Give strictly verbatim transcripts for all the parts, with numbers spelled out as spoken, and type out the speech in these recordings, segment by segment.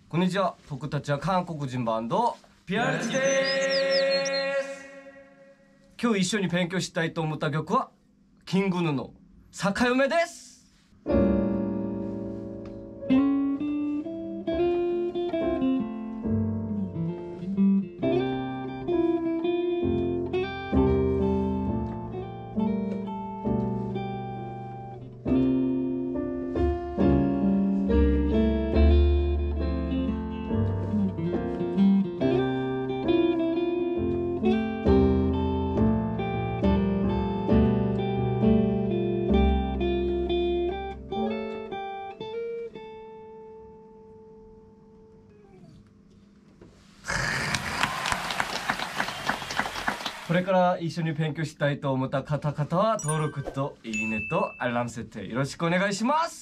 こんにちは。僕たちは韓国人バンドビアルチです。今日一緒に勉強したいと思った曲はキングヌーの逆夢です。これから一緒に勉強したいと思った方々は登録といいねとアラーム設定よろしくお願いします。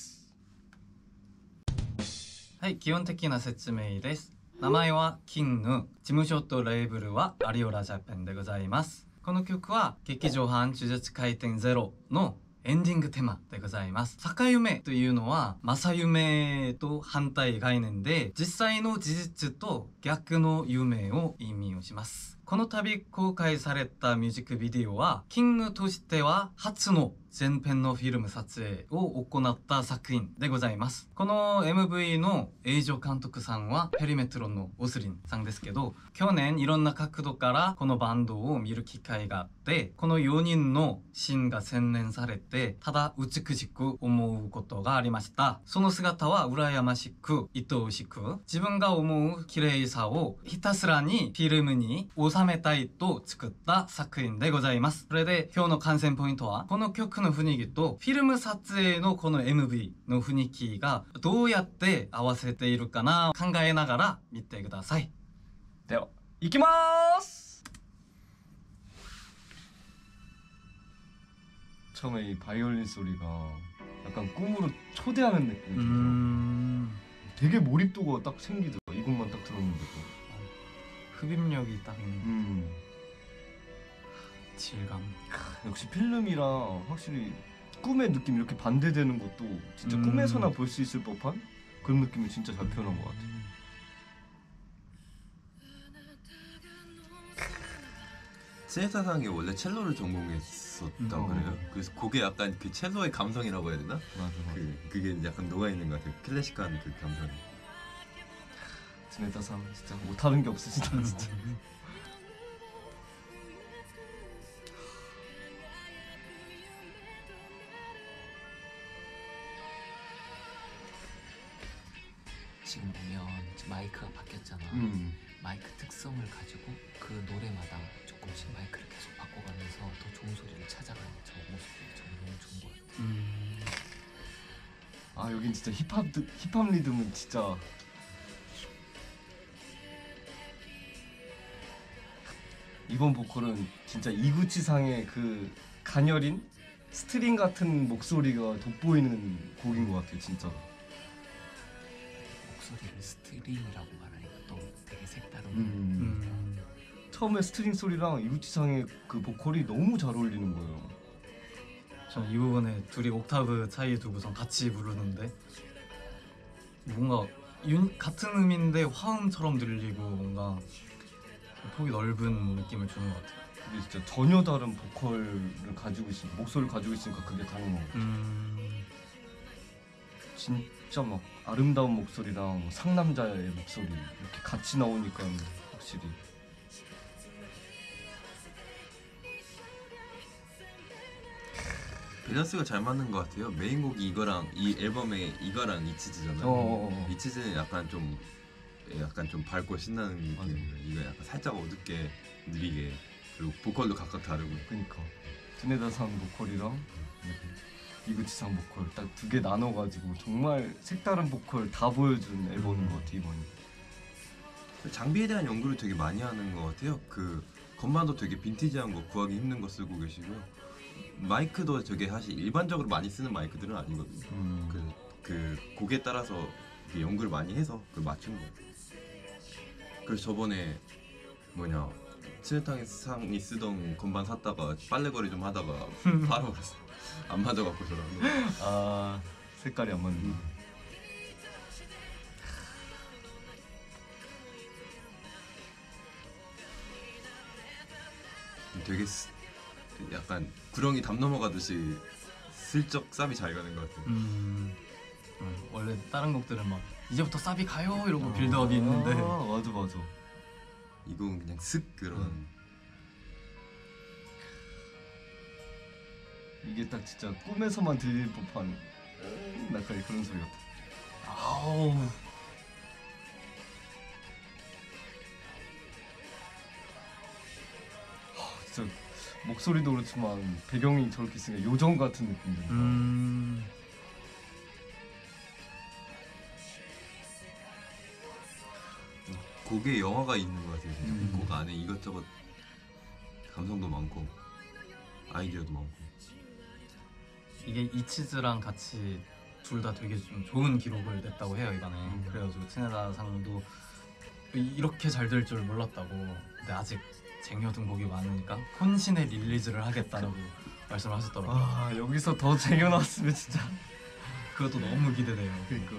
はい、基本的な説明です。名前はキンヌ、事務所とレーブルはアリオラジャパンでございます。この曲は劇場版呪術廻転ゼロのエンディングテーマでございます。逆夢というのは正夢と反対概念で、実際の事実と逆の夢を意味をします。この度公開されたミュージックビデオはキングとしては初の全編のフィルム撮影を行った作品でございます。この エムブイ の映像監督さんはペリメトロンのオスリンさんですけど、去年いろんな角度からこのバンドを見る機会があって、このよにんのシーンが洗練されてただ美しく思うことがありました。その姿は羨ましく愛おしく、自分が思う綺麗さをひたすらにフィルムに収めたいと作った作品でございます。それで今日の観戦ポイントは、この曲の雰囲気とフィルム撮影のこの エムブイ の雰囲気がどうやって合わせているかな考えながら見てください。 では行きまーす。처음에 이 바이올린 소리가 약간 꿈으로 초대하는 느낌이 들어요. 음... 되게 몰입도가 딱 생기더라. 이 곡만 딱 들었는데도. 흡입력이 딱 있는 음. 질감. 역시 필름이랑 확실히 꿈의 느낌 이렇게 반대되는 것도 진짜 음. 꿈에서나 볼 수 있을 법한 그런 느낌을 진짜 잘 표현한 것 같아. 스네타상이 원래 첼로를 전공했었다고 음. 그래요. 그래서 그게 약간 그 첼로의 감성이라고 해야 되나? 맞아, 맞아. 그, 그게 약간 녹아있는 것 같아요. 클래식한 그 감성이. 스네타상 진짜 못하는 게 없으시다 진짜. 지금 보면 마이크가 바뀌었잖아. 음. 마이크 특성을 가지고 그 노래마다 조금씩 마이크를 계속 바꿔가면서 더 좋은 소리를 찾아가는 저 모습이 정말 너무 좋은 것 같아. 음... 아 여긴 진짜 힙합 힙합 리듬은 진짜 이번 보컬은 진짜 이구치상의 그 가녀린 스트링 같은 목소리가 돋보이는 곡인 것 같아요 진짜. 목소리를 스트링이라고 말하니까 또 되게 색다른. 음. 음... 처음에 스트링 소리랑 이구치상의 그 보컬이 너무 잘 어울리는 거예요. 저는 이 부분에 둘이 옥타브 차이 두고선 같이 부르는데 뭔가 윤, 같은 음인데 화음처럼 들리고 뭔가 폭이 넓은 느낌을 주는 것 같아요. 그게 진짜 전혀 다른 보컬을 가지고 있으니까 목소리를 가지고 있으니까 그게 다른 거 같아요. 음... 진짜 막 아름다운 목소리랑 상남자의 목소리 이렇게 같이 나오니까 확실히 밸런스가 잘 맞는 것 같아요. 메인곡이 이거랑 이 앨범의 이거랑 이치즈잖아요. 어어어. 이치즈는 약간 좀 약간 좀 밝고 신나는 느낌이고 이거 약간 살짝 어둡게 느리게, 그리고 보컬도 각각 다르고. 그니까 스네다상 보컬이랑 이구치상 보컬 딱 두 개 나눠가지고 정말 색다른 보컬 다 보여준 앨범인 것 같아 이번이. 장비에 대한 연구를 되게 많이 하는 것 같아요. 그 건반도 되게 빈티지한 거 구하기 힘든 거 쓰고 계시고요. 마이크도 되게 사실 일반적으로 많이 쓰는 마이크들은 아니거든요. 음. 그, 그 곡에 따라서 연구를 많이 해서 그걸 맞춘 거예요. 그래서 저번에 뭐냐 스네타상이 쓰던 건반 샀다가 빨래거리 좀 하다가 팔아버렸어요. 안 맞아갖고 저랑. 아 색깔이 안 맞는. 되게 스, 약간 구렁이 담 넘어가듯이 슬쩍 쌉이 잘 가는 것 같아요. 음, 음, 원래 다른 곡들은 막 이제부터 쌉이 가요 이러고 빌드업이 있는데 아, 맞아 맞아. 이 곡은 그냥 슥 그런. 음. 이게 딱 진짜 꿈에서만 들릴 법한 약간 그런 소리 같아. 아우 진짜 목소리도 그렇지만 배경이 저렇게 있으니까 요정 같은 느낌 든다. 음, 곡에 영화가 있는 것 같아요. 진짜. 음. 곡 안에 이것저것 감성도 많고 아이디어도 많고. 이게 이치즈랑 같이 둘 다 되게 좀 좋은 기록을 냈다고 해요 이번에. 음. 그래가지고 츠네다상도 이렇게 잘 될 줄 몰랐다고. 근데 아직 쟁여둔 곡이 많으니까 혼신의 릴리즈를 하겠다라고 말씀을 하셨더라고요. 아 여기서 더 쟁여놨으면 진짜. 그것도 너무 기대돼요. 그러니까.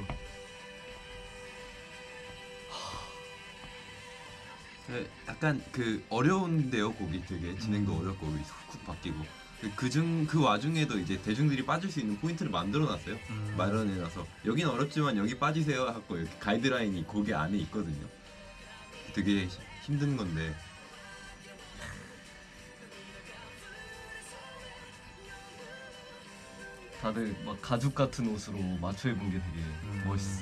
네, 약간 그 어려운데요 곡이 되게 진행도 음. 어렵고 훅훅 바뀌고 그중 그 와중에도 이제 대중들이 빠질 수 있는 포인트를 만들어놨어요. 음. 마련해놔서 여긴 어렵지만 여기 빠지세요 하고 이렇게 가이드라인이 곡에 안에 있거든요. 되게 히- 힘든 건데 다들 막 가죽 같은 옷으로 맞춰 입은 게 되게 음. 멋있어.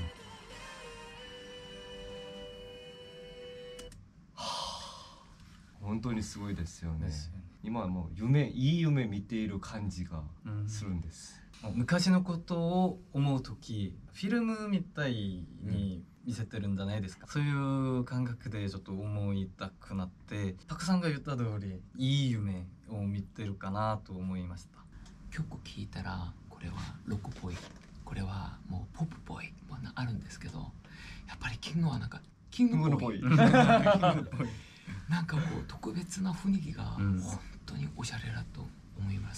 本当にすごいですよね。 ですよね。 今はもう夢いい夢見ている感じがうんするんです。 昔のことを思う時フィルムみたいに見せてるんじゃないですか、そういう感覚でちょっと思いたくなってたくさんが言った通りいい夢を見てるかなと思いました。 曲聴いたらこれはロックっぽい、これはもうポップっぽいもあるんですけど、やっぱりキングはなんかキングっぽいなんかこう特別な雰囲気がうん本当におしゃれだと思います。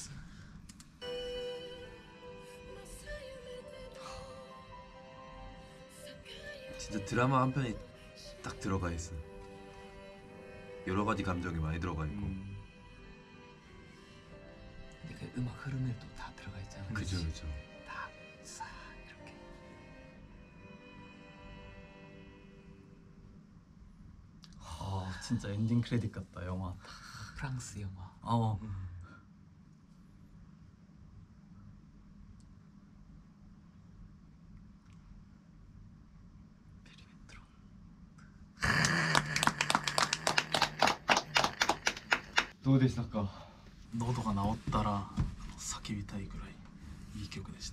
진짜 드라마 한 편이 딱 들어가 있어. 여러 가지 감정이 많이 들어가 있고. 근데 그 음악 흐름에도 다 들어가 있잖아요. 그죠 그죠. 다 싹 이렇게. 아 진짜 엔딩 크레딧 같다 영화. 프랑스 영화. 어. 피리미트론. どうでしたか。 喉が治ったら叫びたいぐらいいい曲でした。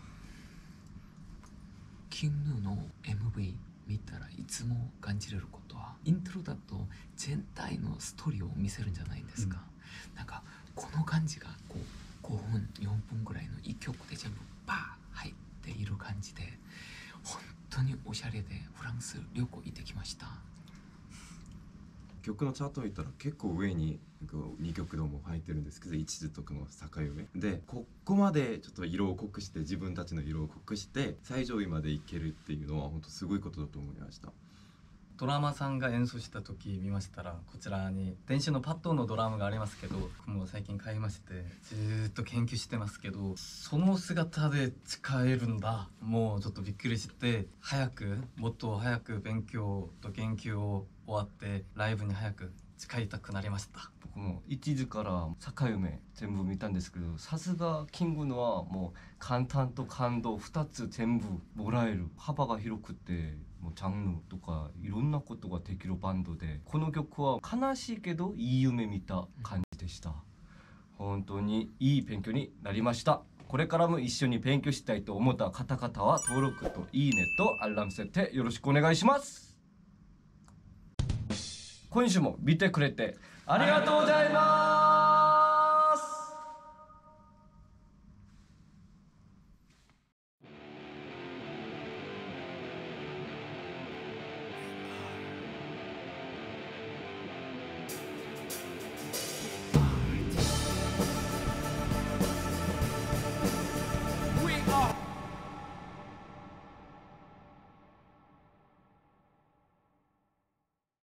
キングの エムブイ 見たらいつも感じれることはイントロだと全体のストーリーを見せるんじゃないですか、うん、なんかこの感じがこうごふんよんぷんぐらいのいっきょくで全部バー入っている感じで本当におしゃれでフランス旅行行ってきました。 曲のチャートを見たら結構上ににきょくども入ってるんですけど、一途とこの境目でここまでちょっと色を濃くして自分たちの色を濃くして最上位までいけるっていうのは本当すごいことだと思いました。 ドラマさんが演奏した時見ましたらこちらに電子のパッドのドラムがありますけど僕も最近買いましてずーっと研究してますけどその姿で使えるんだもうちょっとびっくりして早くもっと早く勉強と研究を終わってライブに早く使いたくなりました。 僕も一時から境目全部見たんですけど、さすがキングのはもう簡単と感動ふたつ全部もらえる幅が広くてもうジャンルとかいろんなことができるバンドで、この曲は悲しいけどいい夢見た感じでした。本当にいい勉強になりました。これからも一緒に勉強したいと思った方々は登録といいねとアラーム設定よろしくお願いします。 今週も見てくれてありがとうございます。